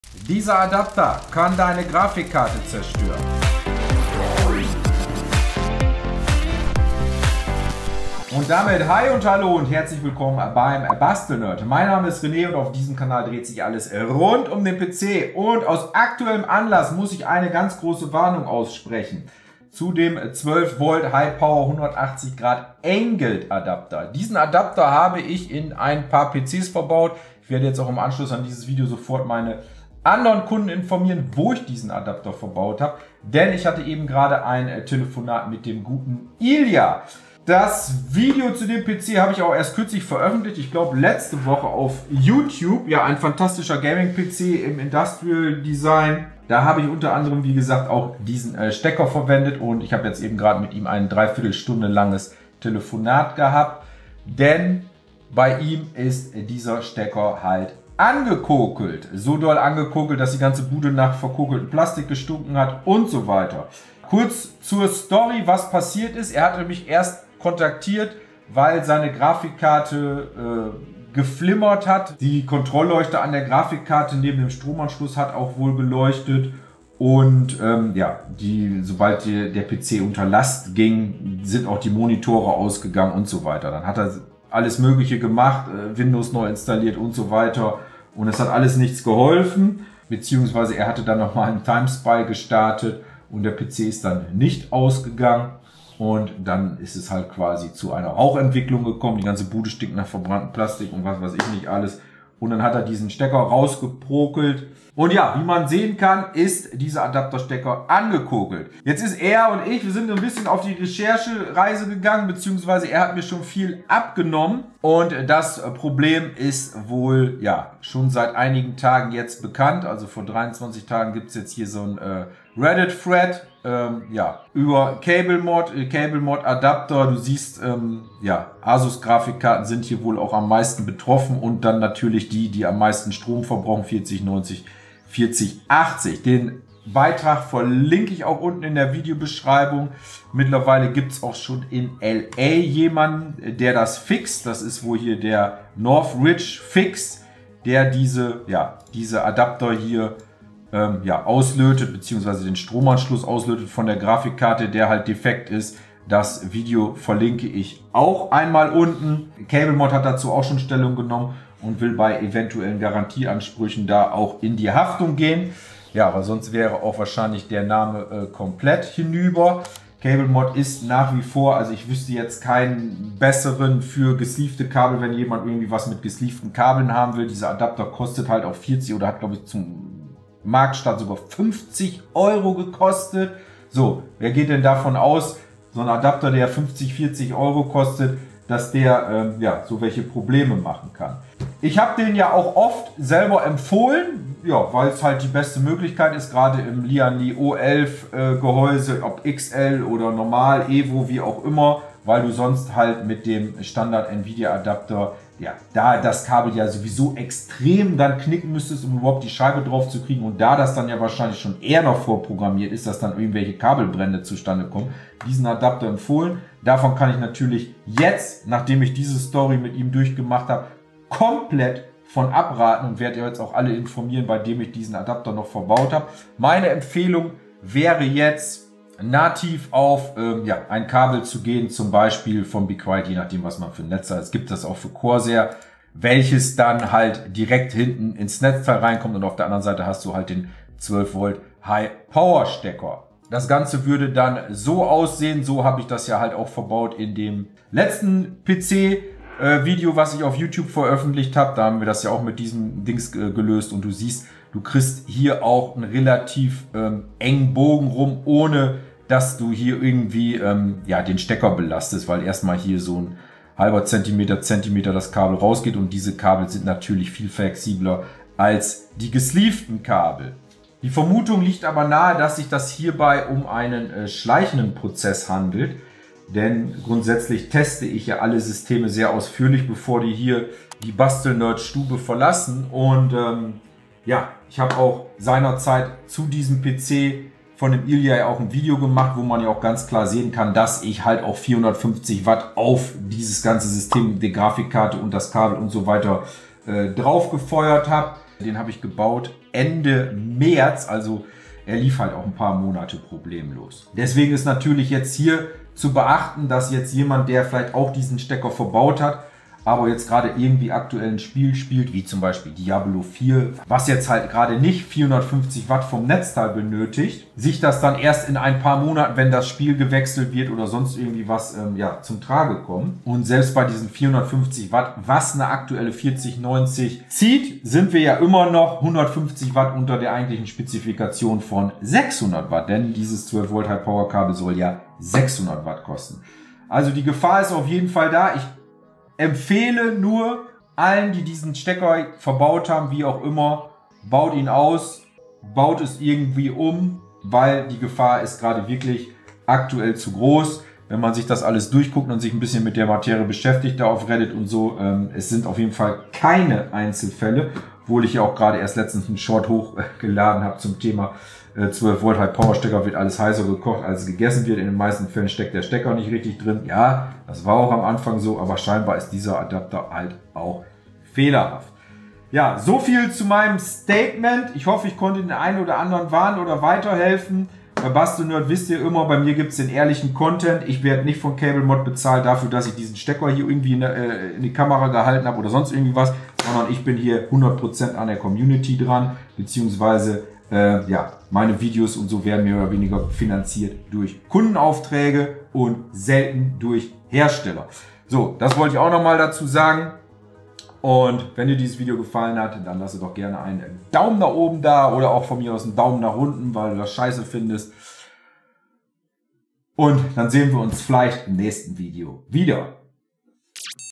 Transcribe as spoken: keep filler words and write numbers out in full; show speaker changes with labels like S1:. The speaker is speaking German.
S1: Dieser Adapter kann deine Grafikkarte zerstören. Und damit hi und hallo und herzlich willkommen beim Bastelnerd. Mein Name ist René und auf diesem Kanal dreht sich alles rund um den P C. Und aus aktuellem Anlass muss ich eine ganz große Warnung aussprechen zu dem zwölf Volt High Power hundertachtzig Grad Angled Adapter. Diesen Adapter habe ich in ein paar P Cs verbaut. Ich werde jetzt auch im Anschluss an dieses Video sofort meine anderen Kunden informieren, wo ich diesen Adapter verbaut habe. Denn ich hatte eben gerade ein Telefonat mit dem guten Ilja. Das Video zu dem P C habe ich auch erst kürzlich veröffentlicht. Ich glaube letzte Woche auf YouTube. Ja, ein fantastischer Gaming-P C im Industrial Design. Da habe ich unter anderem, wie gesagt, auch diesen äh, Stecker verwendet. Und ich habe jetzt eben gerade mit ihm ein Dreiviertelstunde langes Telefonat gehabt. Denn bei ihm ist dieser Stecker halt angekokelt. So doll angekokelt, dass die ganze Bude nach verkokeltem Plastik gestunken hat und so weiter. Kurz zur Story, was passiert ist. Er hatte mich erst kontaktiert, weil seine Grafikkarte äh, geflimmert hat. Die Kontrollleuchte an der Grafikkarte neben dem Stromanschluss hat auch wohl geleuchtet. Und ähm, ja, die, sobald die, der P C unter Last ging, sind auch die Monitore ausgegangen und so weiter. Dann hat er alles Mögliche gemacht, äh, Windows neu installiert und so weiter. Und es hat alles nichts geholfen. Beziehungsweise er hatte dann nochmal einen Timespy gestartet und der P C ist dann nicht ausgegangen. Und dann ist es halt quasi zu einer Rauchentwicklung gekommen. Die ganze Bude stinkt nach verbranntem Plastik und was weiß ich nicht alles. Und dann hat er diesen Stecker rausgeprokelt. Und ja, wie man sehen kann, ist dieser Adapterstecker angekokelt. Jetzt ist er und ich, wir sind ein bisschen auf die Recherchereise gegangen, beziehungsweise er hat mir schon viel abgenommen. Und das Problem ist wohl, ja, schon seit einigen Tagen jetzt bekannt. Also vor dreiundzwanzig Tagen gibt es jetzt hier so ein äh, Reddit-Thread. Ähm, ja, über CableMod, äh, CableMod Adapter. Du siehst, ähm, ja, Asus Grafikkarten sind hier wohl auch am meisten betroffen und dann natürlich die, die am meisten Strom verbrauchen, vierzig neunzig, vierzig achtzig. Den Beitrag verlinke ich auch unten in der Videobeschreibung. Mittlerweile gibt es auch schon in L A jemanden, der das fixt. Das ist wohl hier der Northridge Fix, der diese, ja, diese Adapter hier Ähm, ja, auslötet, beziehungsweise den Stromanschluss auslötet von der Grafikkarte, der halt defekt ist. Das Video verlinke ich auch einmal unten. CableMod hat dazu auch schon Stellung genommen und will bei eventuellen Garantieansprüchen da auch in die Haftung gehen. Ja, aber sonst wäre auch wahrscheinlich der Name äh, komplett hinüber. CableMod ist nach wie vor, also ich wüsste jetzt keinen besseren für gesleevte Kabel, wenn jemand irgendwie was mit gesleevten Kabeln haben will. Dieser Adapter kostet halt auch vierzig oder hat, glaube ich, zum Marktstart sogar fünfzig Euro gekostet. So, wer geht denn davon aus, so ein Adapter, der fünfzig, vierzig Euro kostet, dass der ähm, ja, so welche Probleme machen kann. Ich habe den ja auch oft selber empfohlen, ja, weil es halt die beste Möglichkeit ist, gerade im Lian O elf äh, Gehäuse, ob X L oder normal, Evo, wie auch immer, weil du sonst halt mit dem Standard Nvidia Adapter, ja, da das Kabel ja sowieso extrem dann knicken müsstest, um überhaupt die Scheibe drauf zu kriegen, und da das dann ja wahrscheinlich schon eher noch vorprogrammiert ist, dass dann irgendwelche Kabelbrände zustande kommen, diesen Adapter empfohlen. Davon kann ich natürlich jetzt, nachdem ich diese Story mit ihm durchgemacht habe, komplett von abraten und werde jetzt auch alle informieren, bei dem ich diesen Adapter noch verbaut habe. Meine Empfehlung wäre jetzt, nativ auf ähm, ja, ein Kabel zu gehen, zum Beispiel vom Be Quiet, je nachdem, was man für ein Netz hat. Es gibt das auch für Corsair, welches dann halt direkt hinten ins Netzteil reinkommt, und auf der anderen Seite hast du halt den zwölf Volt High Power Stecker. Das Ganze würde dann so aussehen, so habe ich das ja halt auch verbaut in dem letzten P C äh, Video, was ich auf YouTube veröffentlicht habe. Da haben wir das ja auch mit diesem Dings äh, gelöst, und du siehst, du kriegst hier auch einen relativ ähm, engen Bogen rum, ohne dass du hier irgendwie ähm, ja, den Stecker belastest, weil erstmal hier so ein halber Zentimeter, Zentimeter das Kabel rausgeht, und diese Kabel sind natürlich viel flexibler als die gesleevten Kabel. Die Vermutung liegt aber nahe, dass sich das hierbei um einen äh, schleichenden Prozess handelt, denn grundsätzlich teste ich ja alle Systeme sehr ausführlich, bevor die hier die Bastelnerd-Stube verlassen, und ähm, ja, ich habe auch seinerzeit zu diesem P C von dem Ilja ja auch ein Video gemacht, wo man ja auch ganz klar sehen kann, dass ich halt auch vierhundertfünfzig Watt auf dieses ganze System, die Grafikkarte und das Kabel und so weiter äh, drauf gefeuert habe. Den habe ich gebaut Ende März, also er lief halt auch ein paar Monate problemlos. Deswegen ist natürlich jetzt hier zu beachten, dass jetzt jemand, der vielleicht auch diesen Stecker verbaut hat, aber jetzt gerade irgendwie aktuell ein Spiel spielt, wie zum Beispiel Diablo vier, was jetzt halt gerade nicht vierhundertfünfzig Watt vom Netzteil benötigt, sich das dann erst in ein paar Monaten, wenn das Spiel gewechselt wird oder sonst irgendwie was, ähm, ja, zum Trage kommt. Und selbst bei diesen vierhundertfünfzig Watt, was eine aktuelle vierzig neunzig zieht, sind wir ja immer noch hundertfünfzig Watt unter der eigentlichen Spezifikation von sechshundert Watt, denn dieses zwölf Volt High Power Kabel soll ja sechshundert Watt kosten. Also die Gefahr ist auf jeden Fall da. Ich empfehle nur allen, die diesen Stecker verbaut haben, wie auch immer, baut ihn aus, baut es irgendwie um, weil die Gefahr ist gerade wirklich aktuell zu groß. Wenn man sich das alles durchguckt und sich ein bisschen mit der Materie beschäftigt, da auf Reddit und so, ähm, es sind auf jeden Fall keine Einzelfälle, obwohl ich ja auch gerade erst letztens einen Short hochgeladen habe zum Thema zwölf Volt High Power Stecker, wird alles heißer gekocht, als gegessen wird. In den meisten Fällen steckt der Stecker nicht richtig drin. Ja, das war auch am Anfang so, aber scheinbar ist dieser Adapter halt auch fehlerhaft. Ja, so viel zu meinem Statement. Ich hoffe, ich konnte den einen oder anderen warnen oder weiterhelfen. Bei Bastelnerd wisst ihr immer, bei mir gibt es den ehrlichen Content. Ich werde nicht von CableMod bezahlt dafür, dass ich diesen Stecker hier irgendwie in, äh, in die Kamera gehalten habe oder sonst irgendwie was, sondern ich bin hier hundert Prozent an der Community dran, beziehungsweise Äh, ja, meine Videos und so werden mehr oder weniger finanziert durch Kundenaufträge und selten durch Hersteller. So, das wollte ich auch nochmal dazu sagen. Und wenn dir dieses Video gefallen hat, dann lasse doch gerne einen Daumen nach oben da oder auch von mir aus einen Daumen nach unten, weil du das scheiße findest. Und dann sehen wir uns vielleicht im nächsten Video wieder.